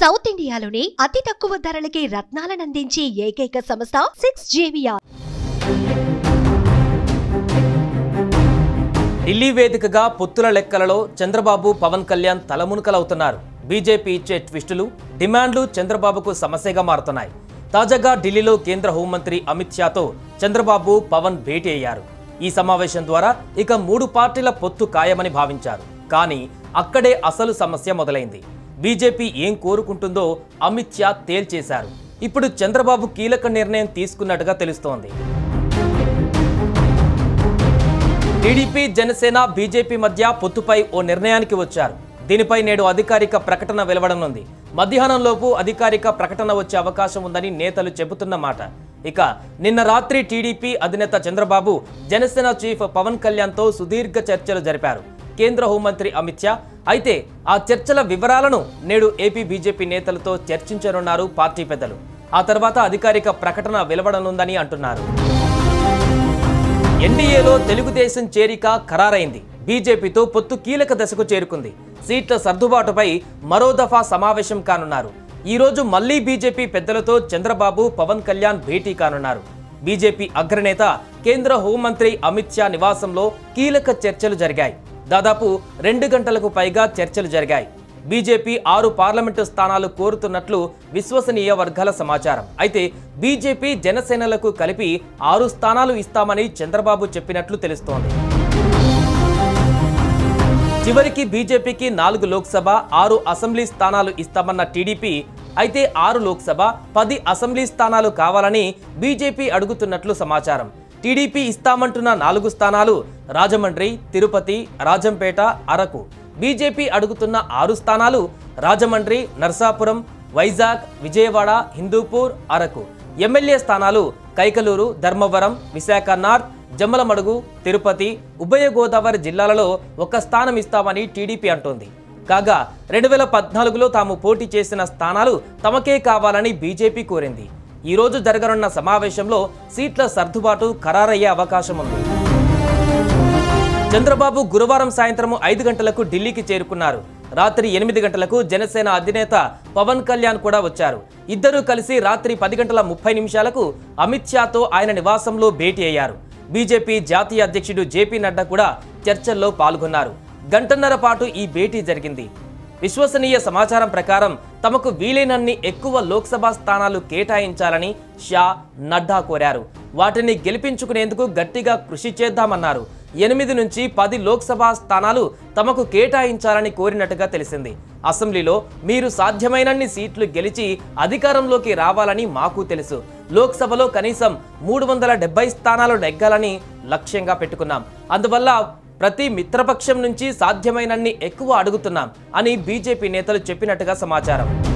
South ఇండియాలోనే అతి తక్కువ ధరలకి రత్నాలను అందించే ఏకైక సంస్థ 6JVR. ఢిల్లీ వేదికగా పొత్తుల లెక్కలలో చంద్రబాబు పవన్ కళ్యాణ్ తలమునకలవుతున్నారు. బీజేపీ ఇచ్చే ట్విస్టులు, డిమాండ్లు చంద్రబాబుకు సమస్యగా మారుతున్నాయి. తాజాగా ఢిల్లీలో కేంద్ర హోంమంత్రి అమిత్ షాతో చంద్రబాబు పవన్ భేటీ అయ్యారు. ఈ సమావేశం ద్వారా ఇక 3 పార్టీల పొత్తు ఖాయమని భావించారు. కానీ అక్కడే అసలు సమస్య మొదలైంది. బీజేపీ ఏం కోరుకుంటుందో అమిత్ షా తేల్చేశారు. ఇప్పుడు చంద్రబాబు కీలక నిర్ణయం తీసుకున్నట్టుగా తెలుస్తోంది. టీడీపీ, జనసేన, బీజేపీ మధ్య పొత్తుపై ఓ నిర్ణయానికి వచ్చారు. దీనిపై నేడు అధికారిక ప్రకటన వెలువడనుంది. మధ్యాహ్నంలోపు అధికారిక ప్రకటన వచ్చే అవకాశం ఉందని నేతలు చెబుతున్న మాట. ఇక నిన్న రాత్రి టీడీపీ అధినేత చంద్రబాబు జనసేన చీఫ్ పవన్ కళ్యాణ్తో సుదీర్ఘ చర్చలు జరిపారు కేంద్ర హోంమంత్రి అమిత్ షా. అయితే ఆ చర్చల వివరాలను నేడు ఏపీ బీజేపీ నేతలతో చర్చించనున్నారు పార్టీ పెద్దలు. ఆ తర్వాత అధికారిక ప్రకటన వెలువడనుందని అంటున్నారు. ఎన్డీఏలో తెలుగుదేశం చేరిక ఖరారైంది. బీజేపీతో పొత్తు కీలక దశకు చేరుకుంది. సీట్ల సర్దుబాటుపై మరో దఫా సమావేశం కానున్నారు. ఈ రోజు మళ్లీ బీజేపీ పెద్దలతో చంద్రబాబు పవన్ కళ్యాణ్ భేటీ కానున్నారు. బీజేపీ అగ్రనేత కేంద్ర హోంమంత్రి అమిత్ షా నివాసంలో కీలక చర్చలు జరిగాయి. దాదాపు 2 గంటలకు పైగా చర్చలు జరిగాయి. బీజేపీ 6 పార్లమెంటు స్థానాలు కోరుతున్నట్లు విశ్వసనీయ వర్గాల సమాచారం. అయితే బీజేపీ, జనసేనలకు కలిపి 6 స్థానాలు ఇస్తామని చంద్రబాబు చెప్పినట్లు తెలుస్తోంది. చివరికి బీజేపీకి 4 లోక్సభ, 6 అసెంబ్లీ స్థానాలు ఇస్తామన్న టీడీపీ అయితే 6 లోక్సభ, 10 అసెంబ్లీ స్థానాలు కావాలని బీజేపీ అడుగుతున్నట్లు సమాచారం. టీడీపీ ఇస్తామంటున్న 4 స్థానాలు రాజమండ్రి, తిరుపతి, రాజంపేట, అరకు. బీజేపీ అడుగుతున్న 6 స్థానాలు రాజమండ్రి, నర్సాపురం, వైజాగ్, విజయవాడ, హిందూపూర్, అరకు. ఎమ్మెల్యే స్థానాలు కైకలూరు, ధర్మవరం, విశాఖ నార్త్, జమ్మలమడుగు, తిరుపతి, ఉభయ గోదావరి జిల్లాలలో 1 స్థానం ఇస్తామని టీడీపీ అంటోంది. కాగా 2014లో తాము పోటీ చేసిన స్థానాలు తమకే కావాలని బీజేపీ కోరింది. ఈ రోజు జరగనున్న సమావేశంలో సీట్ల సర్దుబాటు ఖరారయ్యే అవకాశం ఉంది. చంద్రబాబు గురువారం సాయంత్రం 5 గంటలకు ఢిల్లీకి చేరుకున్నారు. రాత్రి 8 గంటలకు జనసేన అధినేత పవన్ కళ్యాణ్ కూడా వచ్చారు. ఇద్దరూ కలిసి రాత్రి 10:30 అమిత్ షాతో ఆయన నివాసంలో భేటీ అయ్యారు. బీజేపీ జాతీయ అధ్యక్షుడు జేపీ నడ్డా కూడా చర్చల్లో పాల్గొన్నారు. గంటన్నర పాటు ఈ భేటీ జరిగింది. విశ్వసనీయ సమాచారం ప్రకారం తమకు వీలైనన్ని ఎక్కువ లోక్సభ స్థానాలు కేటాయించాలని షా, నడ్డా కోరారు. వాటిని గెలిపించుకునేందుకు గట్టిగా కృషి చేద్దామన్నారు. 8 నుంచి 10 లోక్సభ స్థానాలు తమకు కేటాయించాలని కోరినట్టుగా తెలిసింది. అసెంబ్లీలో మీరు సాధ్యమైనన్ని సీట్లు గెలిచి అధికారంలోకి రావాలని మాకు తెలుసు. లోక్సభలో కనీసం 370 స్థానాలు నెగ్గాలని లక్ష్యంగా పెట్టుకున్నాం. అందువల్ల ప్రతి మిత్రపక్షం నుంచి సాధ్యమైనన్ని ఎక్కువ అడుగుతున్నాం అని బీజేపీ నేతలు చెప్పినట్టుగా సమాచారం.